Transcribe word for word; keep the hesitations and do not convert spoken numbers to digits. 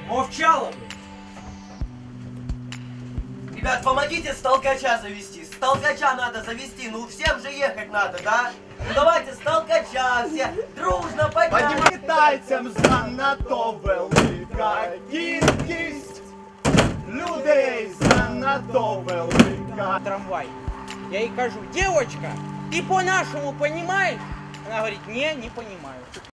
Мовчала бы. Ребят, помогите с толкача завести. С толкача надо завести. Ну всем же ехать надо, да? Ну давайте с толкача все дружно поднять. Пам'ятайцям занадто велика кількість людей, занадто велика. Трамвай. Я ей кажу, девочка, ты по-нашему понимаешь? Она говорит, не, не понимаю.